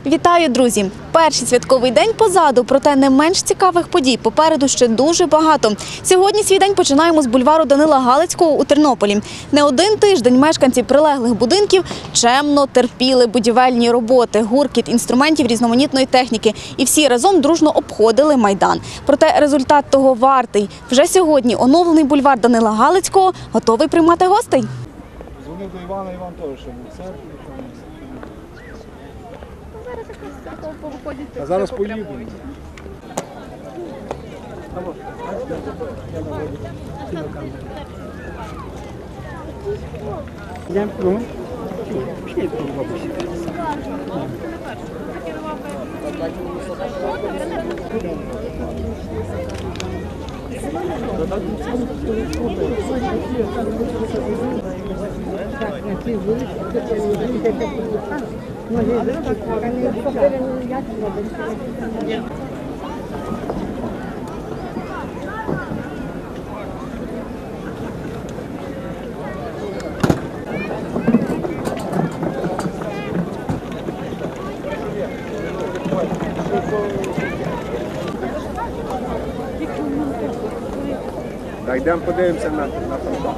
Вітаю, друзі! Перший святковий день позаду, проте не менш цікавих подій попереду ще дуже багато. Сьогодні свій день починаємо з бульвару Данила Галицького у Тернополі. Не один тиждень мешканці прилеглих будинків чемно терпіли будівельні роботи, гуркіт інструментів різноманітної техніки. І всі разом дружно обходили Майдан. Проте результат того вартий. Вже сьогодні оновлений бульвар Данила Галицького готовий приймати гостей. Дзвонив до Івана, Іван теж, що був в церкві. А зараз поїдемо. Так, йдемо подивимося на фонтан.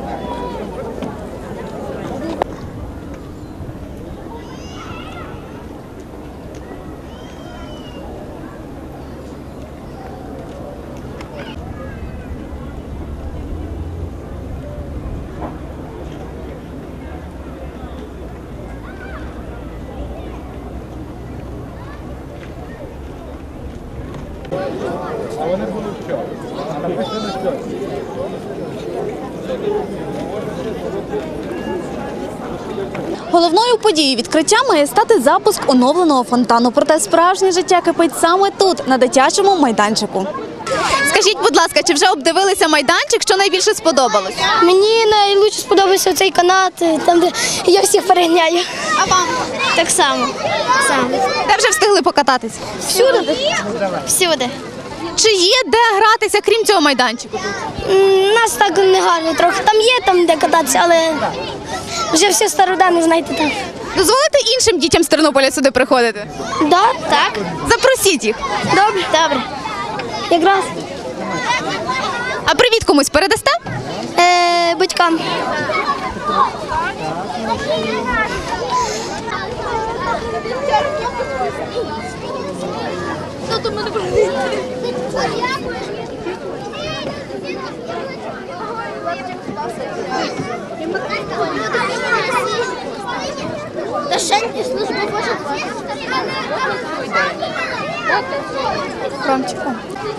А вони будуть що? Написано що? Головною подією відкриття має стати запуск оновленого фонтану. Проте справжнє життя кипить саме тут, на дитячому майданчику. Скажіть, будь ласка, чи вже обдивилися майданчик, що найбільше сподобалось? Мені найбільше сподобався цей канат, там де я всіх переганяю. А вам? Так само. Де вже встигли покататись? Всюди? Всюди. Чи є де гратися, крім цього майданчику? Нас так не гарно трохи. Там є там де кататися, але вже всі стародавні, знаєте, так. Дозволите іншим дітям з Тернополя сюди приходити? Да? Так. Запросіть їх. Добре. Добре. Якраз А привіт комусь передасте? батькам. Дошеньки служби Божої. Ромчику.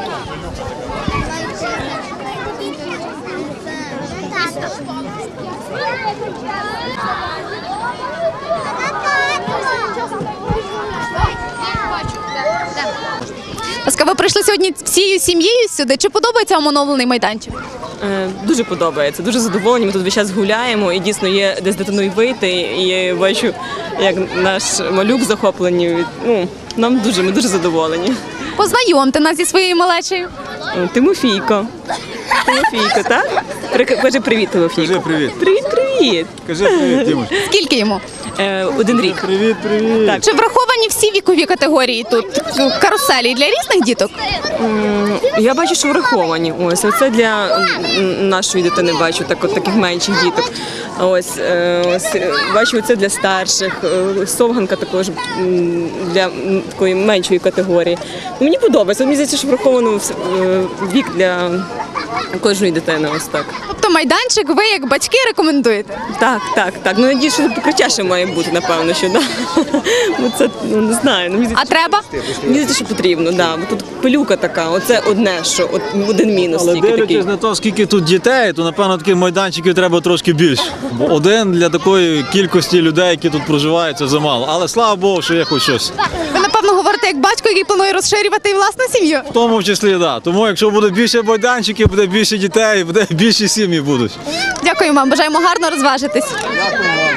Ви прийшли сьогодні всією сім'єю сюди. Чи подобається вам оновлений майданчик? Дуже подобається, дуже задоволені. Ми тут весь час гуляємо і дійсно є де з дитиною вийти. І я бачу, як наш малюк захоплений. Ми дуже задоволені. Познайомте нас зі своєю малечею. Тимофійко, так? Кажи привіт, Тимофійко. Кажи привіт. Привіт. Кажи привіт, Дімуш. Скільки йому? 1 рік. Привіт. Так. Чи враховані всі вікові категорії тут? Каруселі для різних діток? Я бачу, що враховані. Ось це для нашої дитини бачу, таких менших діток. Ось бачу, це для старших. Совганка також для такої меншої категорії. Мені подобається. Мені здається, що враховано вік для кожної дитини. Ось так. Тобто майданчик ви як батьки рекомендуєте? Так. Надіюсь, що покриття ще має бути, напевно, що да. Це не знаю. А треба? Мені здається, що потрібно, да. Бо тут пилюка така. Оце одне, що один мінус. Але тільки такий. дивлячись на те, скільки тут дітей, то, напевно, таких майданчиків треба трошки більше. Бо один для такої кількості людей, які тут проживають, це замало. Але слава Богу, що є хоч щось. Ви, напевно, говорите як батько, який планує розширювати і власну сім'ю? В тому числі, так. Да. Тому якщо буде більше майданчиків, буде більше дітей, буде більші сім'ї будуть. Дякую вам, бажаємо гарно розважитись. Дякую вам.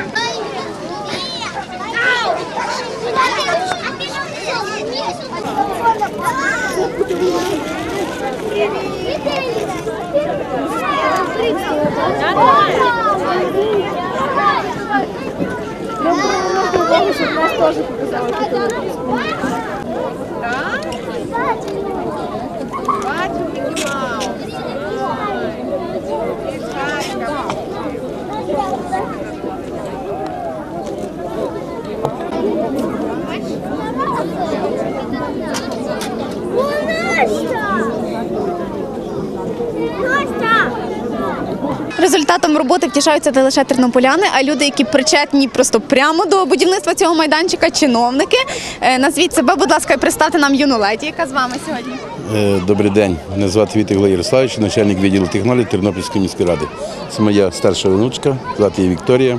Результатом роботи втішаються не лише тернополяни, а й люди, які причетні просто прямо до будівництва цього майданчика, чиновники. Назвіть себе, будь ласка, і представте нам юну леді, яка з вами сьогодні. Добрий день, мене звати Вітик Ярославович, начальник відділу технологій Тернопільської міської ради. Це моя старша онучка, звати її Вікторія.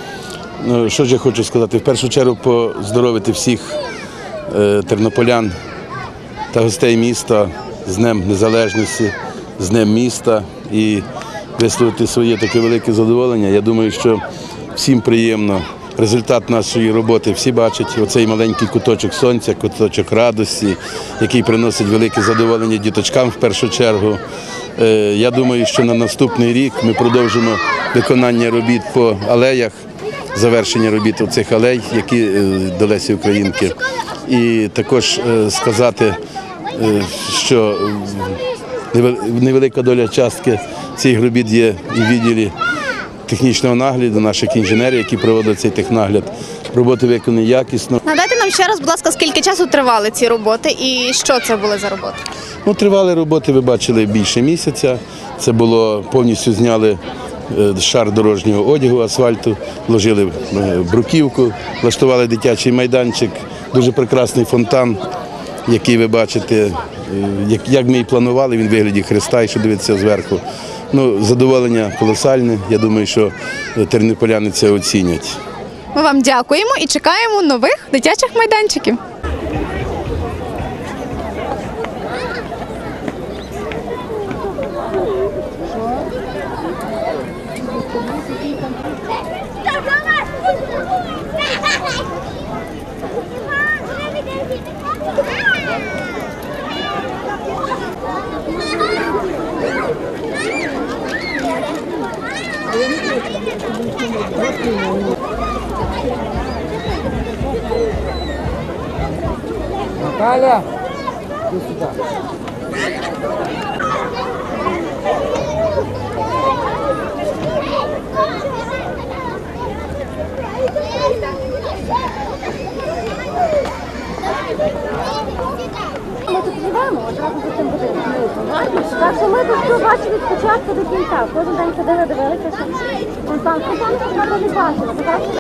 Що ж я хочу сказати? В першу чергу поздоровити всіх тернополян та гостей міста з Днем Незалежності, з Днем міста і висловити своє таке велике задоволення. Я думаю, що всім приємно. Результат нашої роботи всі бачать. Оцей маленький куточок сонця, куточок радості, який приносить велике задоволення діточкам в першу чергу. Я думаю, що на наступний рік ми продовжимо виконання робіт по алеях, завершення робіт оцих алей, які до Лесі Українки. І також сказати, що невелика доля частки цих робіт є і в відділі технічного нагляду, наших інженерів, які проводять цей технагляд. Роботи виконані якісно. Нагадайте нам ще раз, будь ласка, скільки часу тривали ці роботи і що це були за роботи? Тривали роботи, ви бачили, більше місяця. Це було, повністю зняли шар дорожнього одягу, асфальту, вложили бруківку, влаштували дитячий майданчик, дуже прекрасний фонтан, який ви бачите, як ми і планували, він в вигляді хреста, якщо дивитися зверху. Задоволення колосальне, я думаю, що тернополяни це оцінять. Ми вам дякуємо і чекаємо нових дитячих майданчиків. Наталя, иди сюда. Ми тут живемо одразу за цим будинком. Так що ми тут все бачили від початку до кінця. Кожен день ходили, дивилися, що фонтан ми не бачили.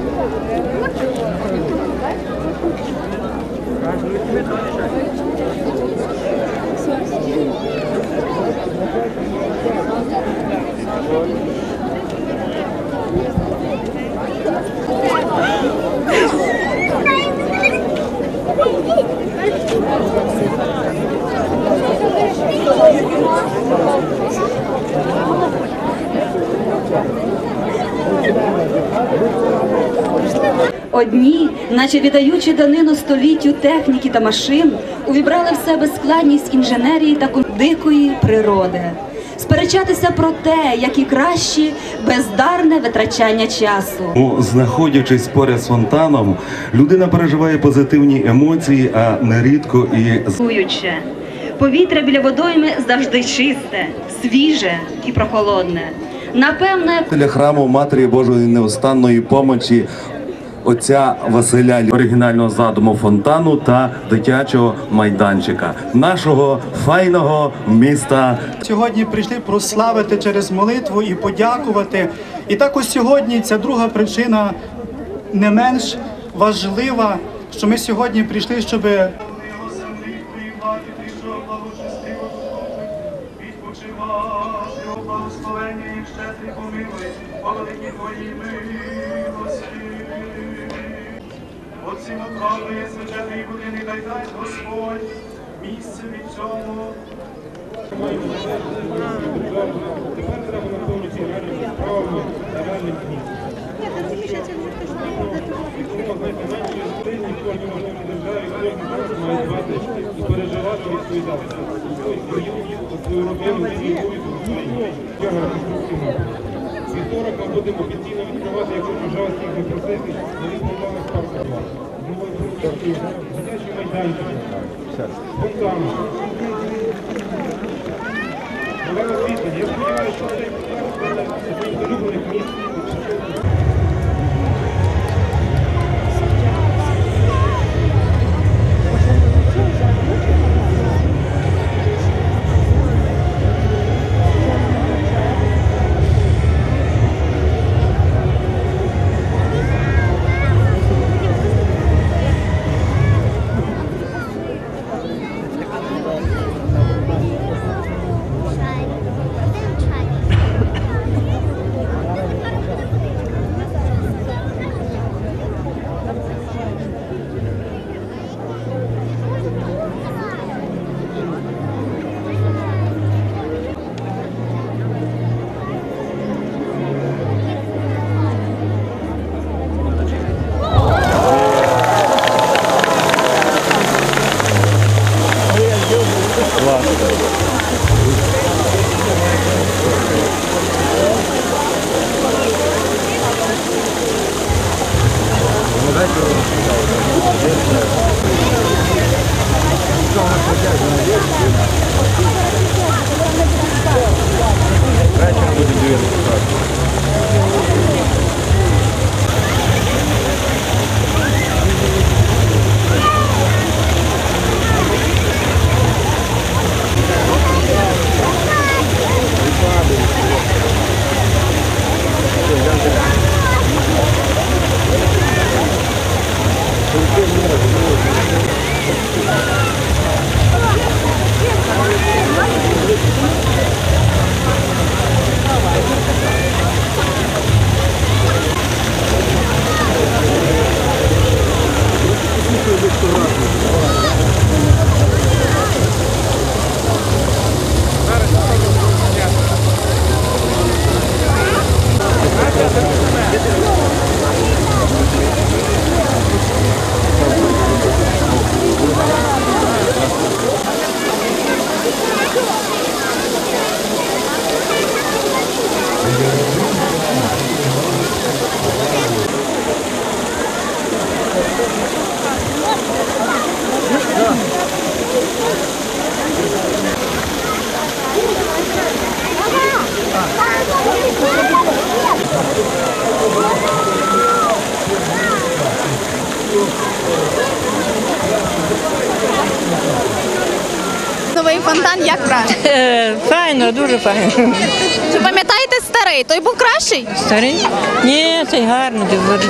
Одні, наче віддаючи данину століттю техніки та машин, увібрали в себе складність інженерії та дикої природи. Сперечатися про те, які кращі, бездарне витрачання часу. Знаходячись поряд з фонтаном, людина переживає позитивні емоції, а нерідко і Зуюче. Повітря біля водойми завжди чисте, свіже і прохолодне. Напевне, для храму Матері Божої Неустанної помочі отця Василя, оригінального задуму фонтану та дитячого майданчика нашого файного міста. Сьогодні прийшли прославити через молитву і подякувати. І також сьогодні ця друга причина не менш важлива, що ми сьогодні прийшли, щоб Оцім оправдує священний будинок, дай дасть Господь місце від цьому. Тепер треба наповнити реальними справами, реальним книгом. Ніхто в можливій державі, кожен з нас має дбати і переживати відповідальність. Свою родину, свій обов'язок в Україні. Тягар конструктивного. Вівторок ми будемо офіційно відкривати, якщо держава всіх запросити, нові програми «Спарта-2». дитячі майданчики, фонтан, нове освітлення. Я сподіваюся, що цей одне з улюблених місць. Новий фонтан як краще? Файно, дуже файно. Чи пам'ятаєте старий? Той був кращий? Старий? Ні, це гарно,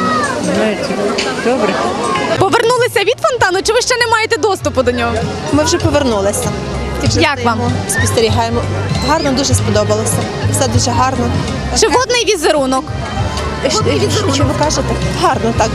добре. Повернулися від фонтану, чи ви ще не маєте доступу до нього? Ми вже повернулися. Як вам? Спостерігаємо. Гарно, дуже сподобалося. Все дуже гарно. Чи водний візерунок? Що ви кажете? Гарно так.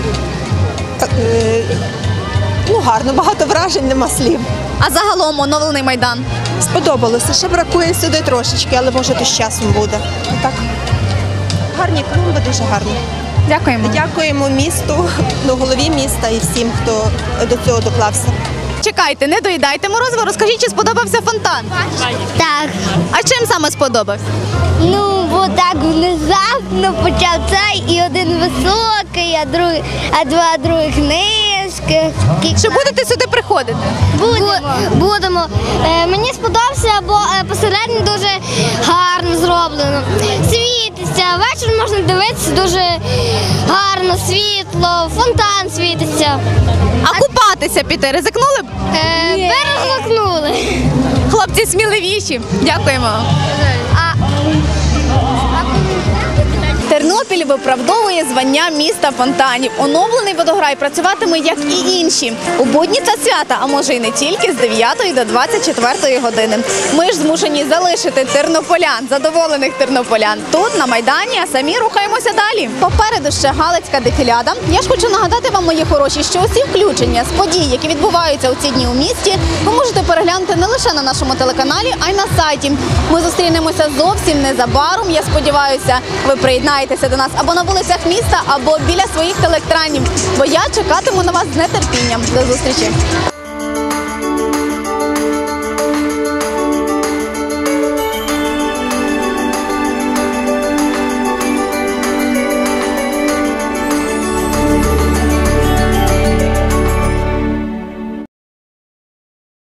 Ну, гарно, багато вражень, нема слів. А загалом оновлений майдан? Сподобалося. Ще бракує сюди трошечки, але може то з часом буде. Так. Гарні клумби, дуже гарні. Дякуємо. Дякуємо місту, голові міста і всім, хто до цього доклався. Чекайте, не доїдайте морозиво, розкажіть, чи сподобався фонтан? Так. А чим саме сподобався? Ну, бо так внезапно почав цей, і один високий, а два других низьких. Чи будете сюди приходити? Будемо. Мені сподобався, бо посередині дуже гарно зроблено. Світиться, ввечері можна дивитися, дуже гарно, світло, фонтан світиться. А купатися піти ризикнули б? Перезакнули. Хлопці сміливіші. Дякуємо. Тернопіль виправдовує звання міста фонтанів. Оновлений водограй працюватиме, як і інші. У будні та свята, а може й не тільки, з 9 до 24 години. Ми ж змушені залишити тернополян, задоволених тернополян, тут, на Майдані, а самі рухаємося далі. Попереду ще Галицька дефіляда. Я ж хочу нагадати вам, мої хороші, що усі включення з подій, які відбуваються у ці дні у місті, ви можете переглянути не лише на нашому телеканалі, а й на сайті. Ми зустрінемося зовсім незабаром. Я сподіваюся, ви приєднаєтеся до нас або на вулицях міста, або біля своїх телеекранів. Бо я чекатиму на вас з нетерпінням. До зустрічі!